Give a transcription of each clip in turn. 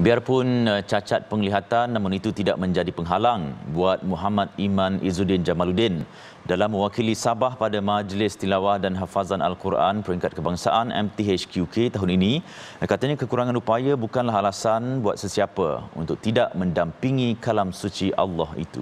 Biarpun cacat penglihatan, namun itu tidak menjadi penghalang buat Muhammad Iman Izzuddin Jamaluddin dalam mewakili Sabah pada Majlis Tilawah dan Hafazan Al-Quran Peringkat Kebangsaan MTHQK tahun ini. Katanya kekurangan upaya bukanlah alasan buat sesiapa untuk tidak mendampingi kalam suci Allah itu.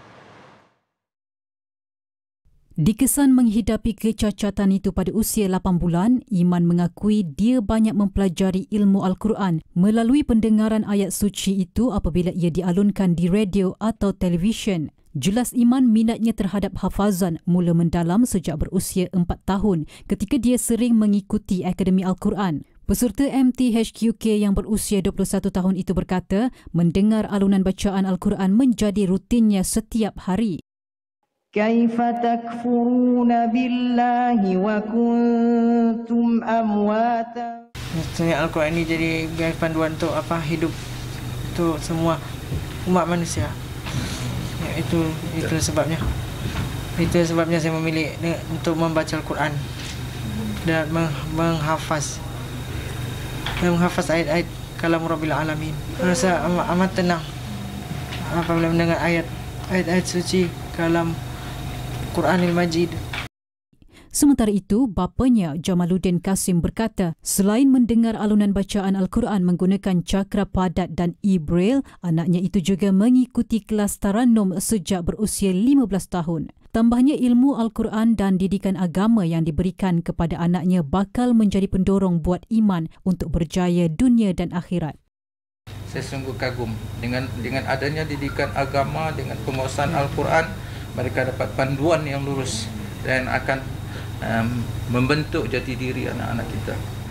Dikesan menghidapi kecacatan itu pada usia 8 bulan, Iman mengakui dia banyak mempelajari ilmu Al-Quran melalui pendengaran ayat suci itu apabila ia dialunkan di radio atau televisyen. Jelas Iman minatnya terhadap hafazan mula mendalam sejak berusia 4 tahun ketika dia sering mengikuti Akademi Al-Quran. Peserta MTHQK yang berusia 21 tahun itu berkata, mendengar alunan bacaan Al-Quran menjadi rutinnya setiap hari. كيف تكفرون بالله وكنتم أمواتا. Maksudnya Al-Quran ini jadi guide panduan untuk hidup untuk semua umat manusia. Ya, itu sebabnya. Itu sebabnya saya memilih untuk membaca Al-Quran dan menghafaz ayat-ayat kalam Rabbil Alamin. Rasa amat tenang apabila mendengar ayat-ayat suci kalam Quranil Majid. Sementara itu, bapanya Jamaluddin Kasim berkata, selain mendengar alunan bacaan Al-Quran menggunakan cakra padat dan e-braille, anaknya itu juga mengikuti kelas tarannum sejak berusia 15 tahun. Tambahnya, ilmu Al-Quran dan didikan agama yang diberikan kepada anaknya bakal menjadi pendorong buat Iman untuk berjaya dunia dan akhirat. Saya sungguh kagum dengan adanya didikan agama, dengan penguasaan Al-Quran. Mereka dapat panduan yang lurus dan akan membentuk jati diri anak-anak kita.